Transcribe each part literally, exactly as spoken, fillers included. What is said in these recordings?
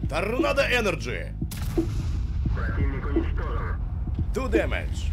Торнадо Энерджи. Противник уничтожен. Two damage.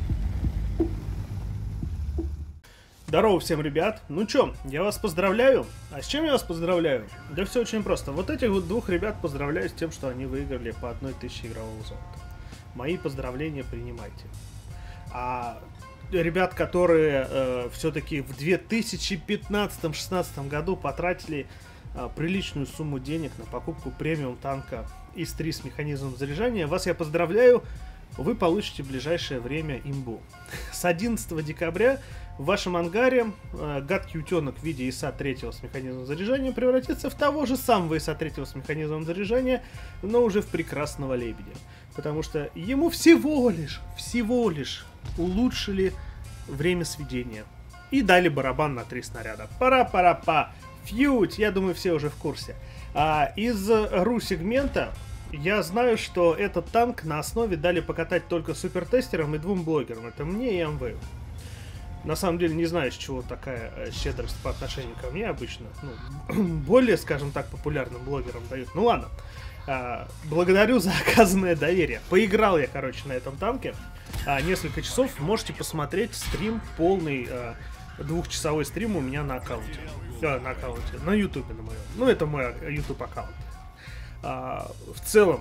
Здорово всем, ребят. Ну чё, я вас поздравляю. А с чем я вас поздравляю? Да все очень просто. Вот этих вот двух ребят поздравляю с тем, что они выиграли по одной тысяче игрового золота. Мои поздравления принимайте. А ребят, которые э, все-таки в две тысячи пятнадцатом-шестнадцатом году потратили э, приличную сумму денег на покупку премиум танка ИС три с механизмом заряжания, вас я поздравляю. Вы получите в ближайшее время имбу. С одиннадцатого декабря в вашем ангаре э, гадкий утенок в виде ИСа три с механизмом заряжания превратится в того же самого ИСа три с механизмом заряжания, но уже в прекрасного лебедя. Потому что ему всего лишь, всего лишь улучшили время сведения. И дали барабан на три снаряда. Пара-пара-па. Фьють, я думаю, все уже в курсе. А из ру-сегмента я знаю, что этот танк на основе дали покатать только супертестерам и двум блогерам. Это мне и МВ. На самом деле не знаю, с чего такая щедрость по отношению ко мне обычно. Ну, более, скажем так, популярным блогерам дают. Ну ладно. А, благодарю за оказанное доверие. Поиграл я, короче, на этом танке. А, несколько часов. Можете посмотреть стрим, полный а, двухчасовой стрим у меня на аккаунте. А, на аккаунте. На ютубе на моем. Ну, это мой ютуб аккаунт. А, в целом,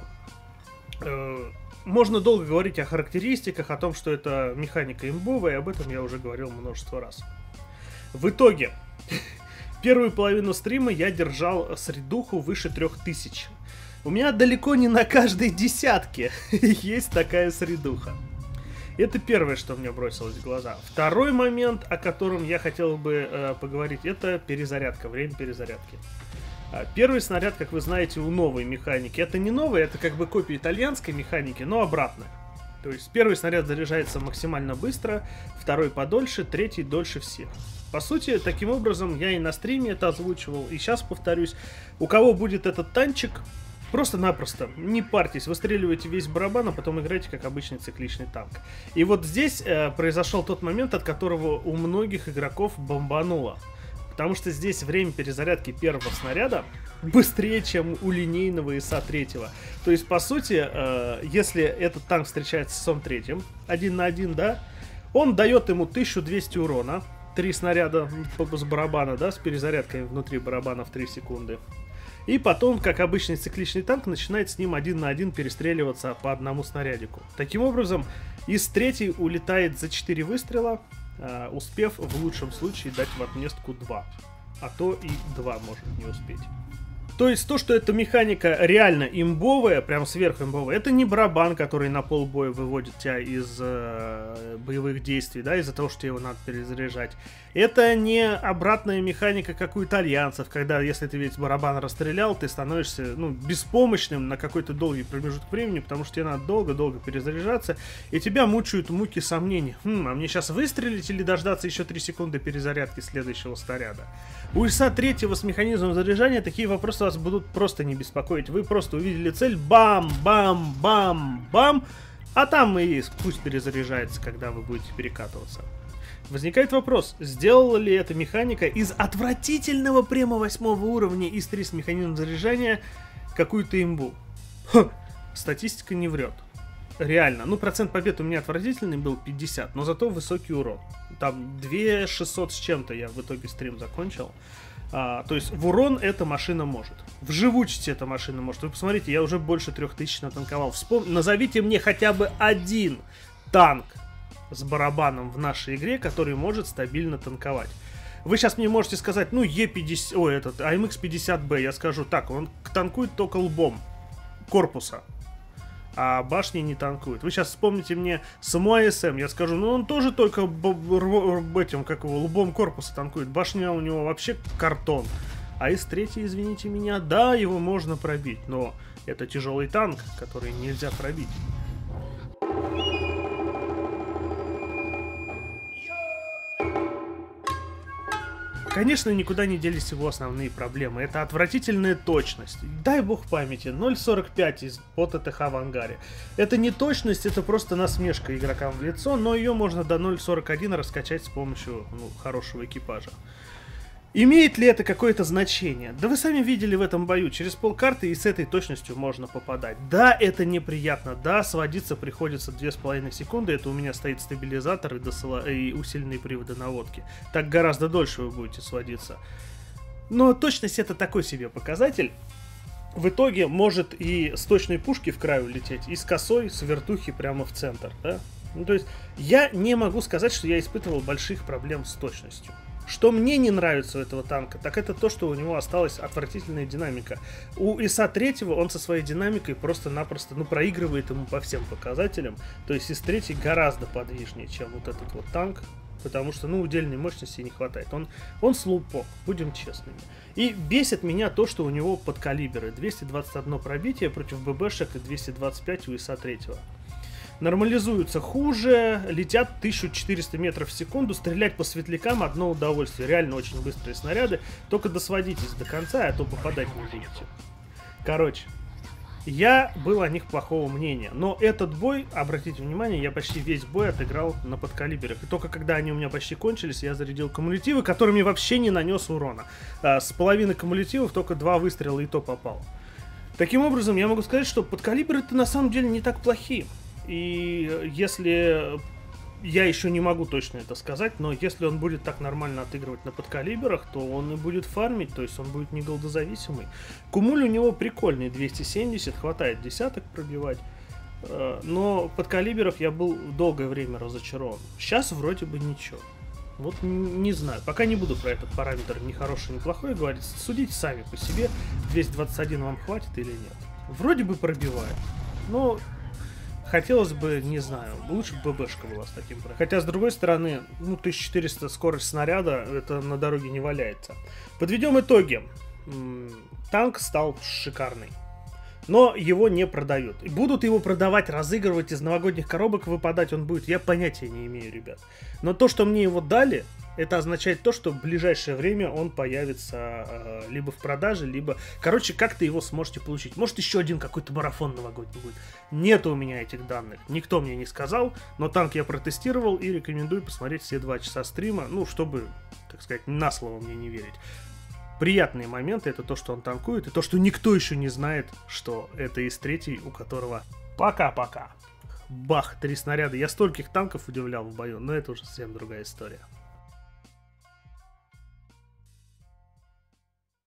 э, можно долго говорить о характеристиках, о том, что это механика имбовая, и об этом я уже говорил множество раз. В итоге, первую половину стрима я держал средуху выше трех тысяч. У меня далеко не на каждой десятке есть такая средуха. Это первое, что мне бросилось в глаза. Второй момент, о котором я хотел бы э, поговорить, это перезарядка, время перезарядки. Первый снаряд, как вы знаете, у новой механики. Это не новый, это как бы копия итальянской механики, но обратно. То есть первый снаряд заряжается максимально быстро, второй подольше, третий дольше всех. По сути, таким образом я и на стриме это озвучивал, и сейчас повторюсь. У кого будет этот танчик, просто-напросто не парьтесь, выстреливайте весь барабан, а потом играйте как обычный цикличный танк. И вот здесь э, произошел тот момент, от которого у многих игроков бомбануло. Потому что здесь время перезарядки первого снаряда быстрее, чем у линейного ИСа три. То есть, по сути, э, если этот танк встречается с ИСом три, один на один, да, он дает ему тысячу двести урона, три снаряда с барабана, да, с перезарядкой внутри барабана в три секунды. И потом, как обычный цикличный танк, начинает с ним один на один перестреливаться по одному снарядику. Таким образом, ИС три улетает за четыре выстрела, успев в лучшем случае дать в отместку два. А то и два может не успеть. То есть то, что эта механика реально имбовая, прям сверхимбовая, это не барабан, который на полбоя выводит тебя из э, боевых действий, да, из-за того, что его надо перезаряжать. Это не обратная механика, как у итальянцев, когда если ты весь барабан расстрелял, ты становишься, ну, беспомощным на какой-то долгий промежуток времени, потому что тебе надо долго-долго перезаряжаться, и тебя мучают муки сомнений. Хм, а мне сейчас выстрелить или дождаться еще три секунды перезарядки следующего снаряда? У ИСа три с механизмом заряжания такие вопросы вас будут просто не беспокоить. Вы просто увидели цель, бам-бам-бам-бам, а там и пусть перезаряжается, когда вы будете перекатываться. Возникает вопрос, сделала ли эта механика из отвратительного према восьмого уровня ИС три с механизмом заряжания какую-то имбу? Ха, статистика не врет. Реально, ну процент побед у меня отвратительный был пятьдесят, но зато высокий урон. Там две тысячи шестьсот с чем-то я в итоге стрим закончил. А, то есть в урон эта машина может. В живучести эта машина может. Вы посмотрите, я уже больше трех тысяч натанковал. Вспом... Назовите мне хотя бы один танк с барабаном в нашей игре, который может стабильно танковать. Вы сейчас мне можете сказать, ну Е пятьдесят, ой, этот АМХ пятьдесят Б. Я скажу, так, он танкует только лбом корпуса, а башни не танкует. Вы сейчас вспомните мне само АСМ, я скажу, ну он тоже только этим, как его, лбом корпуса танкует. Башня у него вообще картон. А ИС три, извините меня, да, его можно пробить, но это тяжелый танк, который нельзя пробить. Конечно, никуда не делись его основные проблемы. Это отвратительная точность. Дай бог памяти, ноль сорок пять из по ТТХ в ангаре. Это не точность, это просто насмешка игрокам в лицо, но ее можно до ноль сорок один раскачать с помощью, ну, хорошего экипажа. Имеет ли это какое-то значение? Да вы сами видели в этом бою, через полкарты и с этой точностью можно попадать. Да, это неприятно, да, сводиться приходится две с половиной секунды, это у меня стоит стабилизатор и, досыла... и усиленные приводы наводки. Так гораздо дольше вы будете сводиться. Но точность это такой себе показатель. В итоге может и с точной пушки в край улететь, и с косой, с вертухи прямо в центр, да? Ну, то есть я не могу сказать, что я испытывал больших проблем с точностью. Что мне не нравится у этого танка, так это то, что у него осталась отвратительная динамика. У ИСа три он со своей динамикой просто-напросто ну, проигрывает ему по всем показателям. То есть ИС три гораздо подвижнее, чем вот этот вот танк. Потому что, ну, удельной мощности не хватает. Он, он слупок, будем честными. И бесит меня то, что у него подкалиберы. двести двадцать одно пробитие против ББшек и двести двадцать пять у ИСа три. Нормализуются хуже, летят тысяча четыреста метров в секунду, стрелять по светлякам одно удовольствие. Реально очень быстрые снаряды, только досводитесь до конца, а то попадать не будете. Короче, я был о них плохого мнения, но этот бой, обратите внимание, я почти весь бой отыграл на подкалиберах. И только когда они у меня почти кончились, я зарядил кумулятивы, которыми вообще не нанес урона. А, с половины кумулятивов только два выстрела и то попал. Таким образом, я могу сказать, что подкалиберы-то на самом деле не так плохие. И если, я еще не могу точно это сказать, но если он будет так нормально отыгрывать на подкалиберах, то он и будет фармить, то есть он будет не голдозависимый. Кумуль у него прикольный, двести семьдесят, хватает десяток пробивать, но подкалиберов я был долгое время разочарован. Сейчас вроде бы ничего. Вот не знаю, пока не буду про этот параметр ни хороший, ни плохой говорить, судите сами по себе, двести двадцать один вам хватит или нет. Вроде бы пробивает, но... Хотелось бы, не знаю, лучше бы ББшка была с таким. Хотя, с другой стороны, ну, тысяча четыреста скорость снаряда, это на дороге не валяется. Подведем итоги. Танк стал шикарный. Но его не продают. И будут его продавать, разыгрывать из новогодних коробок, выпадать он будет, я понятия не имею, ребят. Но то, что мне его дали, это означает то, что в ближайшее время он появится э, либо в продаже, либо... Короче, как-то его сможете получить. Может, еще один какой-то марафон новогодний будет. Нет у меня этих данных. Никто мне не сказал, но танк я протестировал и рекомендую посмотреть все два часа стрима, ну, чтобы, так сказать, на слово мне не верить. Приятные моменты — это то, что он танкует, и то, что никто еще не знает, что это ИС три, у которого пока-пока. Бах, три снаряда. Я стольких танков удивлял в бою, но это уже совсем другая история.